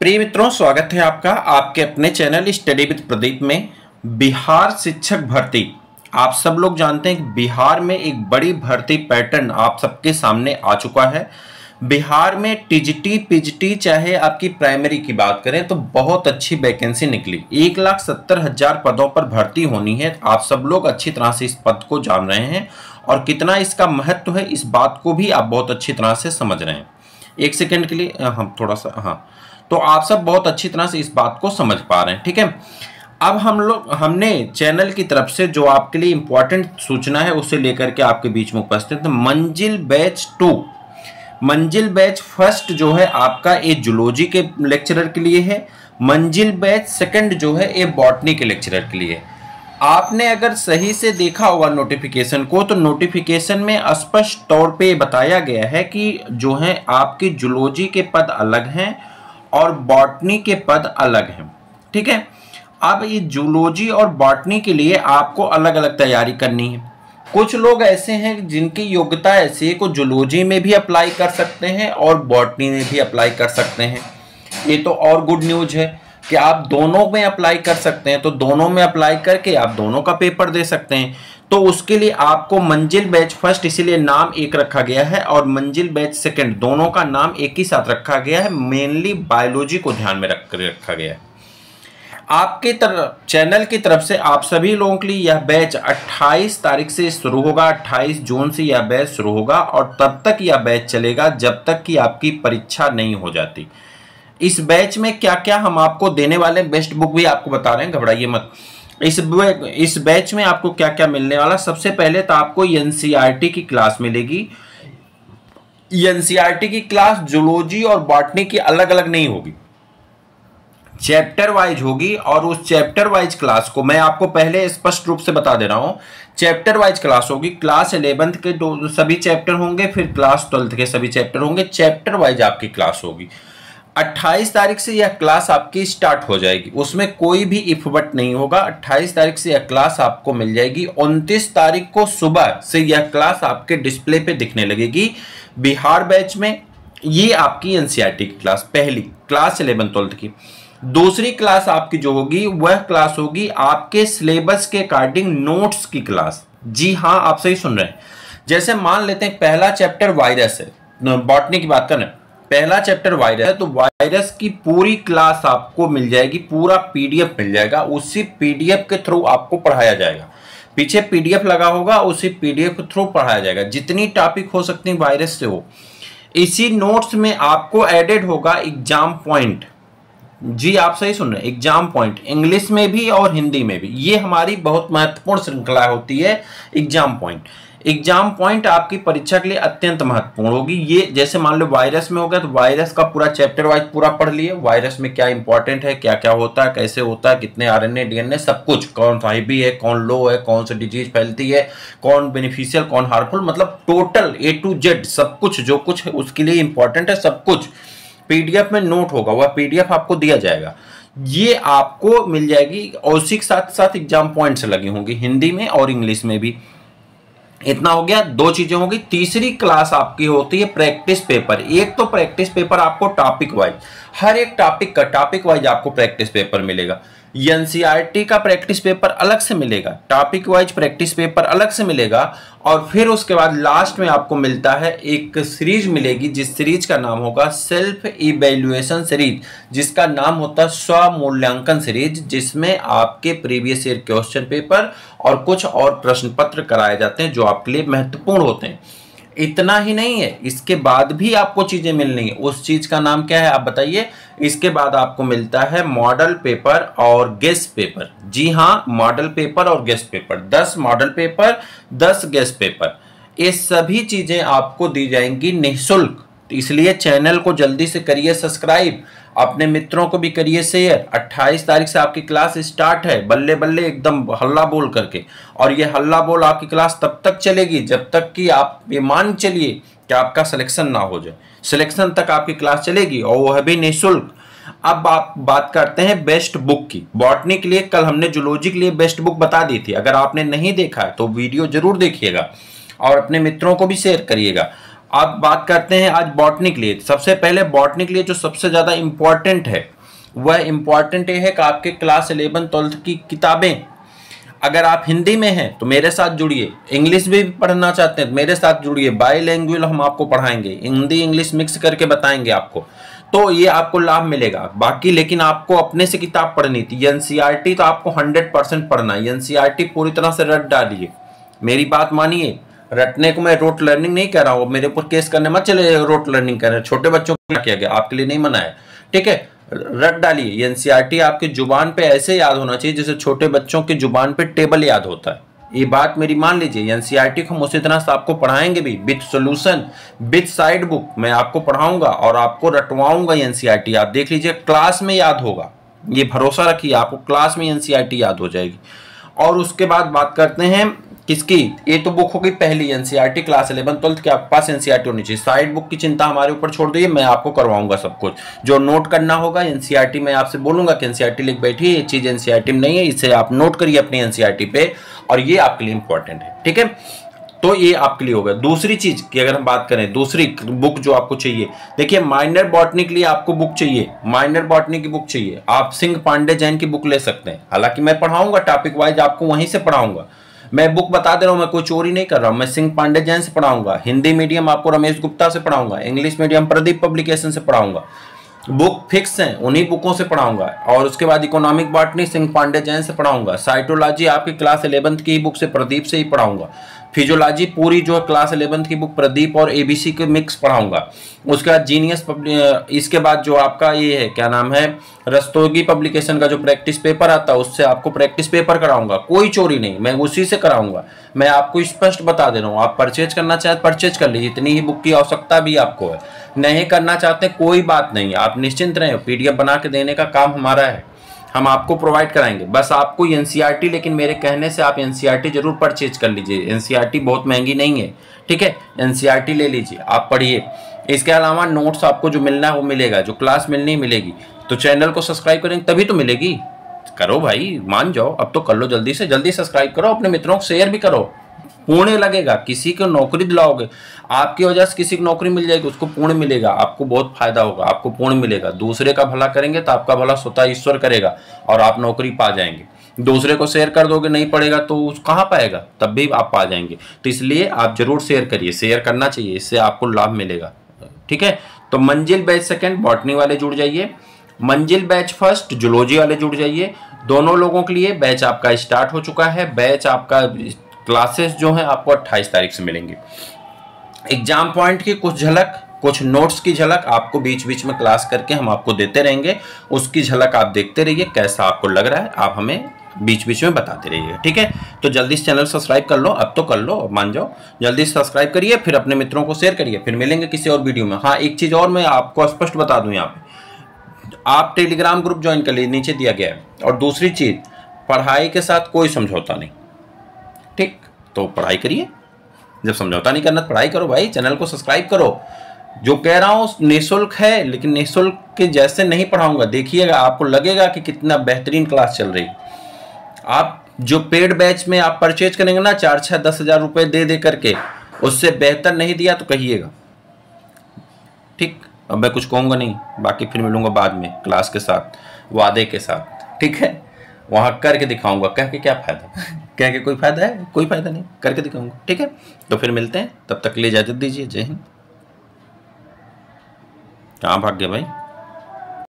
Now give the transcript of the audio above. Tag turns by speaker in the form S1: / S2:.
S1: प्रिय मित्रों, स्वागत है आपका आपके अपने चैनल स्टडी विद प्रदीप में। बिहार शिक्षक भर्ती, आप सब लोग जानते हैं कि बिहार में एक बड़ी भर्ती पैटर्न आप सबके सामने आ चुका है। बिहार में टीजीटी पीजीटी चाहे आपकी प्राइमरी की बात करें तो बहुत अच्छी वैकेंसी निकली। 1,70,000 पदों पर भर्ती होनी है। आप सब लोग अच्छी तरह से इस पद को जान रहे हैं और कितना इसका महत्व है इस बात को भी आप बहुत अच्छी तरह से समझ रहे हैं। एक सेकेंड के लिए हम थोड़ा सा तो आप सब बहुत अच्छी तरह से इस बात को समझ पा रहे हैं, ठीक है। अब हमने चैनल की तरफ से जो आपके लिए इंपॉर्टेंट सूचना है उसे लेकर के आपके बीच में उपस्थित है। मंजिल बैच 2, मंजिल बैच फर्स्ट जो है आपका ये जूलॉजी के लेक्चरर के लिए है। मंजिल बैच सेकंड जो है ये बॉटनी के लेक्चरर के लिए है। आपने अगर सही से देखा होगा नोटिफिकेशन को तो नोटिफिकेशन में स्पष्ट तौर पे बताया गया है कि जो है आपके जूलॉजी के पद अलग हैं और बॉटनी के पद अलग हैं, ठीक है। अब ये जूलॉजी और बॉटनी के लिए आपको अलग अलग तैयारी करनी है। कुछ लोग ऐसे हैं जिनकी योग्यता ऐसी है को जूलॉजी में भी अप्लाई कर सकते हैं और बॉटनी में भी अप्लाई कर सकते हैं। ये तो और गुड न्यूज है कि आप दोनों में अप्लाई कर सकते हैं, तो दोनों में अप्लाई करके आप दोनों का पेपर दे सकते हैं। तो उसके लिए आपको मंजिल बैच फर्स्ट इसीलिए नाम एक रखा गया है और मंजिल बैच सेकंड दोनों का नाम एक ही साथ रखा गया है। मेनली बायोलॉजी को ध्यान में रखा गया है। आपके चैनल की तरफ से आप सभी लोगों के लिए यह बैच 28 तारीख से शुरू होगा। 28 जून से यह बैच शुरू होगा और तब तक यह बैच चलेगा जब तक कि आपकी परीक्षा नहीं हो जाती। इस बैच में क्या क्या हम आपको देने वाले, बेस्ट बुक भी आपको बता रहे हैं, घबराइए मत। इस बैच में आपको क्या क्या मिलने वाला, सबसे पहले तो आपको एनसीईआरटी की क्लास मिलेगी। एनसीईआरटी की क्लास जूलॉजी और बॉटनी की अलग अलग नहीं होगी, चैप्टर वाइज होगी। और उस चैप्टर वाइज क्लास को मैं आपको पहले स्पष्ट रूप से बता दे रहा हूं। चैप्टर वाइज क्लास होगी। क्लास 11th के सभी चैप्टर होंगे, फिर क्लास 12th के सभी चैप्टर होंगे। चैप्टर वाइज आपकी क्लास होगी। 28 तारीख से यह क्लास आपकी स्टार्ट हो जाएगी, उसमें कोई भी इफ बट नहीं होगा। 28 तारीख से यह क्लास आपको मिल जाएगी। 29 तारीख को सुबह से यह क्लास आपके डिस्प्ले पे दिखने लगेगी। बिहार बैच में ये आपकी एनसीईआरटी की क्लास, पहली क्लास 11th 12th की। दूसरी क्लास आपकी जो होगी वह क्लास होगी आपके सिलेबस के अकॉर्डिंग नोट्स की क्लास। जी हाँ, आप सही सुन रहे हैं। जैसे मान लेते हैं पहला चैप्टर वायरस है, बॉटनी की बात कर रहे हैं, पहला चैप्टर वायरस है, तो वायरस की पूरी क्लास आपको मिल जाएगी, पूरा पीडीएफ मिल जाएगा। उसी पीडीएफ के थ्रू आपको पढ़ाया जाएगा। पीछे पीडीएफ लगा होगा, उसी पीडीएफ के थ्रू पढ़ाया जाएगा। जितनी टॉपिक हो सकती है वायरस से हो। इसी नोट्स में आपको एडेड होगा एग्जाम पॉइंट। जी आप सही सुन रहे हैं, एग्जाम पॉइंट इंग्लिश में भी और हिंदी में भी। ये हमारी बहुत महत्वपूर्ण श्रृंखला होती है एग्जाम पॉइंट। एग्जाम पॉइंट आपकी परीक्षा के लिए अत्यंत महत्वपूर्ण होगी। ये जैसे मान लो वायरस में हो गया तो वायरस का पूरा चैप्टर वाइज पूरा पढ़ लिए। वायरस में क्या इंपॉर्टेंट है, क्या क्या होता है, कैसे होता है, कितने आरएनए डीएनए, सब कुछ, कौन हाई है, कौन लो है, कौन सी डिजीज फैलती है, कौन बेनिफिशियल कौन हार्मफुल, मतलब टोटल A to Z सब कुछ जो कुछ है उसके लिए इंपॉर्टेंट है, सब कुछ पीडीएफ में नोट होगा। वह पीडीएफ आपको दिया जाएगा, ये आपको मिल जाएगी। और उसी के साथ साथ एग्जाम पॉइंट्स लगी होंगी हिंदी में और इंग्लिश में भी। इतना हो गया, दो चीजें होंगी। तीसरी क्लास आपकी होती है प्रैक्टिस पेपर। एक तो प्रैक्टिस पेपर आपको टॉपिक वाइज, हर एक टॉपिक का टॉपिक वाइज आपको प्रैक्टिस पेपर मिलेगा। एनसीईआरटी का प्रैक्टिस पेपर अलग से मिलेगा, टॉपिक वाइज प्रैक्टिस पेपर अलग से मिलेगा। और फिर उसके बाद लास्ट में आपको मिलता है एक सीरीज मिलेगी, जिस सीरीज का नाम होगा सेल्फ इवैल्यूएशन सीरीज, जिसका नाम होता है स्वमूल्यांकन सीरीज, जिसमें आपके प्रीवियस ईयर क्वेश्चन पेपर और कुछ और प्रश्न पत्र कराए जाते हैं जो आपके लिए महत्वपूर्ण होते हैं। इतना ही नहीं है, इसके बाद भी आपको चीजें मिलनी है। उस चीज का नाम क्या है आप बताइए। इसके बाद आपको मिलता है मॉडल पेपर और गेस्ट पेपर। जी हाँ, मॉडल पेपर और guess paper, 10 model paper 10 guess paper, ये सभी चीजें आपको दी जाएंगी निःशुल्क। इसलिए चैनल को जल्दी से करिए सब्सक्राइब, अपने मित्रों को भी करिए शेयर। 28 तारीख से आपकी क्लास स्टार्ट है, बल्ले बल्ले एकदम हल्ला बोल करके। और ये हल्ला बोल आपकी क्लास तब तक चलेगी जब तक कि आप ये मान चलिए कि आपका सिलेक्शन ना हो जाए। सिलेक्शन तक आपकी क्लास चलेगी और वह भी निःशुल्क। अब आप बात करते हैं बेस्ट बुक की। बॉटनी के लिए कल हमने जूलॉजी के लिए बेस्ट बुक बता दी थी, अगर आपने नहीं देखा है तो वीडियो जरूर देखिएगा और अपने मित्रों को भी शेयर करिएगा। अब बात करते हैं आज बॉटनी के लिए। सबसे पहले बॉटनी के लिए जो सबसे ज़्यादा इम्पॉर्टेंट है वह इम्पॉर्टेंट ये है कि आपके क्लास 11 12 की किताबें, अगर आप हिंदी में हैं तो मेरे साथ जुड़िए, इंग्लिश भी पढ़ना चाहते हैं तो मेरे साथ जुड़िए, बाईलैंग्वेज हम आपको पढ़ाएंगे, हिंदी इंग्लिश मिक्स करके बताएंगे आपको, तो ये आपको लाभ मिलेगा। बाकी लेकिन आपको अपने से किताब पढ़नी थी। एनसीईआरटी तो आपको 100% पढ़ना है, एनसीईआरटी पूरी तरह से रट डालिए, मेरी बात मानिए। रटने को मैं रोट लर्निंग नहीं कह रहा हूँ, मेरे ऊपर केस करने मत चले, रोट लर्निंग कर रहे हैं, छोटे बच्चों को क्या किया गया, आपके लिए नहीं मना है, ठीक है। रट डालिए, एनसीईआरटी आपके जुबान पे ऐसे याद होना चाहिए जैसे छोटे बच्चों के जुबान पे टेबल याद होता है। ये बात मेरी मान लीजिए, एनसीईआरटी को हम उसी तरह से आपको पढ़ाएंगे भी, with solution, with side book मैं आपको पढ़ाऊंगा और आपको रटवाऊंगा एनसीईआरटी। आप देख लीजिए क्लास में याद होगा, ये भरोसा रखिए, आपको क्लास में एनसीईआरटी याद हो जाएगी। और उसके बाद बात करते हैं किसकी, ये तो बुक होगी पहली एनसीईआरटी क्लास 11 12 के आपके पास एनसीईआरटी होनी चाहिए। साइड बुक की चिंता हमारे ऊपर छोड़ दीजिए, मैं आपको करवाऊंगा सब कुछ। जो नोट करना होगा एनसीईआरटी में आपसे बोलूंगा कि एनसीईआरटी लिख बैठिए, ये चीज एनसीईआरटी में नहीं है, इसे आप नोट करिए अपनी एनसीईआरटी पे, और ये आपके लिए इंपॉर्टेंट है, ठीक है। तो ये आपके लिए होगा। दूसरी चीज की अगर हम बात करें, दूसरी बुक जो आपको चाहिए, देखिए माइनर बॉटनी के लिए आपको बुक चाहिए, माइनर बॉटनी की बुक चाहिए, आप सिंह पांडे जैन की बुक ले सकते हैं। हालांकि मैं पढ़ाऊंगा टॉपिक वाइज, आपको वहीं से पढ़ाऊंगा, मैं बुक बता दे रहा हूं, मैं कोई चोरी नहीं कर रहा हूं, मैं सिंह पांडे जैन से पढ़ाऊंगा, हिंदी मीडियम आपको रमेश गुप्ता से पढ़ाऊंगा, इंग्लिश मीडियम प्रदीप पब्लिकेशन से पढ़ाऊंगा, बुक फिक्स हैं उन्हीं बुकों से पढ़ाऊंगा। और उसके बाद इकोनॉमिक बॉटनी सिंह पांडे जैन से पढ़ाऊंगा, साइटोलॉजी आपकी क्लास 11 की बुक से प्रदीप से ही पढ़ाऊंगा, फिजियोलॉजी पूरी जो है क्लास 11 की बुक प्रदीप और एबीसी के मिक्स पढ़ाऊंगा। उसके बाद जीनियस इसके बाद जो आपका ये है क्या नाम है, रस्तोगी पब्लिकेशन का जो प्रैक्टिस पेपर आता है उससे आपको प्रैक्टिस पेपर कराऊंगा, कोई चोरी नहीं, मैं उसी से कराऊंगा। मैं आपको स्पष्ट बता दे रहा हूँ, आप परचेज करना चाहते परचेज कर लीजिए, इतनी ही बुक की आवश्यकता भी आपको है। नहीं करना चाहते कोई बात नहीं, आप निश्चिंत रहें, पीडीएफ बना के देने का काम हमारा है, हम आपको प्रोवाइड कराएंगे। बस आपको एनसीईआरटी, लेकिन मेरे कहने से आप एनसीईआरटी जरूर परचेज कर लीजिए, एनसीईआरटी बहुत महंगी नहीं है, ठीक है। एनसीईआरटी ले लीजिए, आप पढ़िए। इसके अलावा नोट्स आपको जो मिलना है वो मिलेगा, जो क्लास मिलनी मिलेगी। तो चैनल को सब्सक्राइब करेंगे तभी तो मिलेगी, करो भाई, मान जाओ, अब तो कर लो, जल्दी से जल्दी सब्सक्राइब करो, अपने मित्रों को शेयर भी करो, पुण्य लगेगा। किसी को नौकरी दिलाओगे, आपकी वजह से किसी को नौकरी मिल जाएगी, उसको पुण्य मिलेगा, आपको बहुत फायदा होगा, आपको पुण्य मिलेगा। दूसरे का भला करेंगे तो आपका भला स्वतः ईश्वर करेगा और आप नौकरी पा जाएंगे। दूसरे को शेयर कर दोगे, नहीं पड़ेगा तो कहाँ पाएगा, तब भी आप पा जाएंगे। तो इसलिए आप जरूर शेयर करिए, शेयर करना चाहिए, इससे आपको लाभ मिलेगा, ठीक है। तो मंजिल बैच सेकंड बॉटनी वाले जुड़ जाइए, मंजिल बैच फर्स्ट जूलॉजी वाले जुड़ जाइए। दोनों लोगों के लिए बैच आपका स्टार्ट हो चुका है। बैच आपका क्लासेस जो हैं आपको 28 तारीख से मिलेंगे। एग्जाम पॉइंट की कुछ झलक, कुछ नोट्स की झलक आपको बीच बीच में क्लास करके हम आपको देते रहेंगे, उसकी झलक आप देखते रहिए, कैसा आपको लग रहा है आप हमें बीच बीच में बताते रहिए, ठीक है। तो जल्दी से चैनल सब्सक्राइब कर लो, अब तो कर लो, मान जाओ, जल्दी से सब्सक्राइब करिए, फिर अपने मित्रों को शेयर करिए। फिर मिलेंगे किसी और वीडियो में। हाँ, एक चीज़ और मैं आपको स्पष्ट बता दूं, यहाँ पे आप टेलीग्राम ग्रुप ज्वाइन कर लीजिए, नीचे दिया गया है। और दूसरी चीज़, पढ़ाई के साथ कोई समझौता नहीं, ठीक, तो पढ़ाई करिए, जब समझौता नहीं करना तो पढ़ाई करो भाई। चैनल को सब्सक्राइब करो, जो कह रहा हूँ निःशुल्क है, लेकिन निःशुल्क के जैसे नहीं पढ़ाऊंगा, देखिएगा आपको लगेगा कि कितना बेहतरीन क्लास चल रही। आप जो पेड बैच में आप परचेज करेंगे ना 4 6 10 हज़ार रुपये दे दे करके, उससे बेहतर नहीं दिया तो कहिएगा, ठीक। अब मैं कुछ कहूँगा नहीं, बाकी फिर मिलूंगा बाद में क्लास के साथ, वादे के साथ, ठीक है। वहाँ करके दिखाऊंगा, कह के क्या फायदा कह के कोई फायदा है, कोई फायदा नहीं, करके दिखाऊंगा, ठीक है। तो फिर मिलते हैं, तब तक के लिए इजाजत दीजिए, जय हिंद। कहाँ भाग गया भाई।